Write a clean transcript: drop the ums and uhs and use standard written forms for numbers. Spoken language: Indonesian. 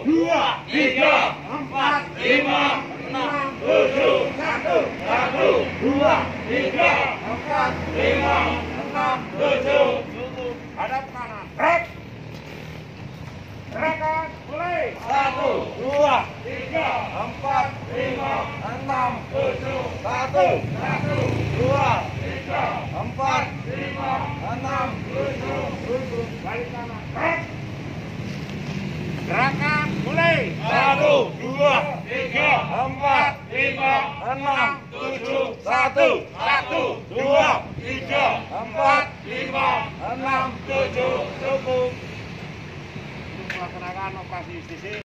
2, 3, 4, 5, 6, 7, 1, 2, 3, 4, 5, 6, 7. Hadap kanan. Trek. Gerakan mulai. 1, 2, 3, 4, 5, 6, 7. 1, 2, 3, 4, 5, 6, 7. Balik kanan. Trek. Gerakan mulai. 1, 2, 3, 4, 5, 6, 7. 1, 2, 3, 4, 5, 6, 7. Cukup. Melaksanakan operasi justisi.